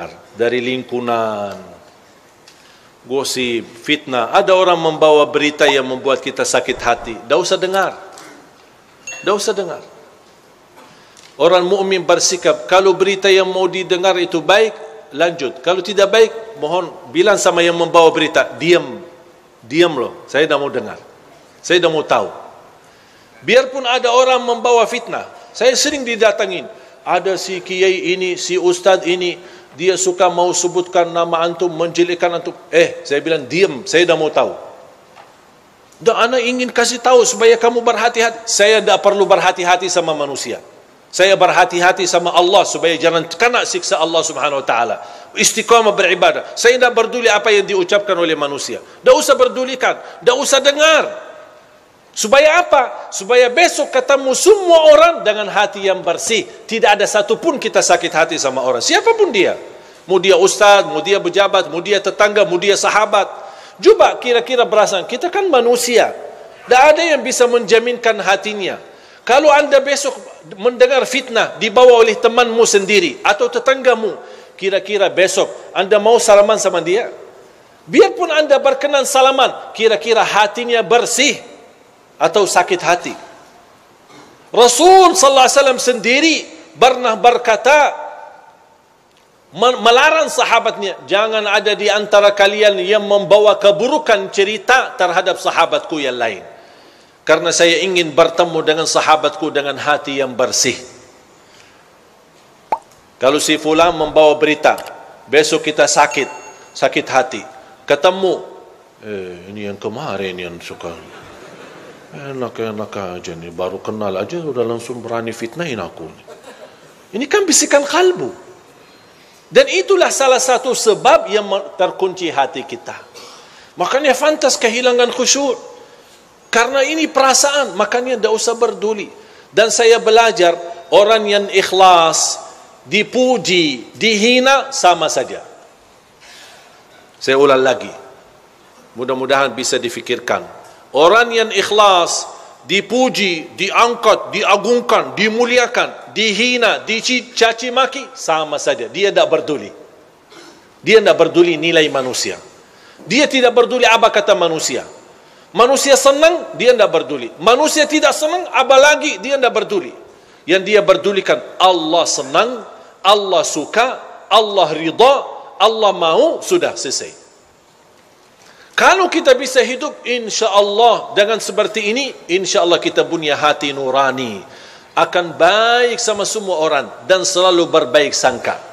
dari lingkungan, gosip, fitnah. Ada orang membawa berita yang membuat kita sakit hati. Dah usah dengar. Dah usah dengar. Orang mukmin bersikap, kalau berita yang mau didengar itu baik, lanjut. Kalau tidak baik, mohon bilang sama yang membawa berita, diam. Diam loh, saya dah mau dengar. Saya dah mau tahu. Biarpun ada orang membawa fitnah, saya sering didatangin. Ada si kiai ini, si ustaz ini, dia suka mau sebutkan nama antum, menjelekkan antum. Saya bilang diam, saya dah mau tahu. Dan anak ingin kasih tahu supaya kamu berhati-hati. Saya tak perlu berhati-hati sama manusia. Saya berhati-hati sama Allah supaya jangan kena siksa Allah Subhanahu wa taala. Istiqamah beribadah. Saya tidak peduli apa yang diucapkan oleh manusia. Tak usah pedulikan, tak usah dengar. Supaya apa? Supaya besok ketemu semua orang dengan hati yang bersih. Tidak ada satupun kita sakit hati sama orang, siapapun dia. Mau dia ustaz, mau dia pejabat, mau dia tetangga, mau dia sahabat. Coba kira-kira perasaan, kita kan manusia. Tak ada yang bisa menjaminkan hatinya. Kalau anda besok mendengar fitnah dibawa oleh temanmu sendiri atau tetanggamu, kira-kira besok anda mau salaman sama dia? Biarpun anda berkenan salaman, kira-kira hatinya bersih atau sakit hati? Rasul sallallahu alaihi wasallam sendiri pernah berkata, melarang sahabatnya, jangan ada di antara kalian yang membawa keburukan cerita terhadap sahabatku yang lain, karena saya ingin bertemu dengan sahabatku dengan hati yang bersih. Kalau si fulan membawa berita, besok kita sakit hati, ketemu, ini yang kemarin yang suka enak-enak aja nih, baru kenal aja udah langsung berani fitnahin aku. Ini kan bisikan kalbu. Dan itulah salah satu sebab yang terkunci hati kita. Makanya fantas kehilangan khusyuk. Karena ini perasaan, makanya tidak usah peduli. Dan saya belajar, orang yang ikhlas, dipuji, dihina, sama saja. Saya ulang lagi. Mudah-mudahan bisa difikirkan. Orang yang ikhlas, dipuji, diangkat, diagungkan, dimuliakan, dihina, dicaci maki, sama saja. Dia tidak peduli. Dia tidak peduli nilai manusia. Dia tidak peduli apa kata manusia. Manusia senang, dia tidak peduli. Manusia tidak senang, apalagi dia tidak peduli. Yang dia pedulikan, Allah senang, Allah suka, Allah ridha, Allah mau, sudah selesai. Kalau kita bisa hidup insya-Allah dengan seperti ini, insya-Allah kita punya hati nurani, akan baik sama semua orang dan selalu berbaik sangka.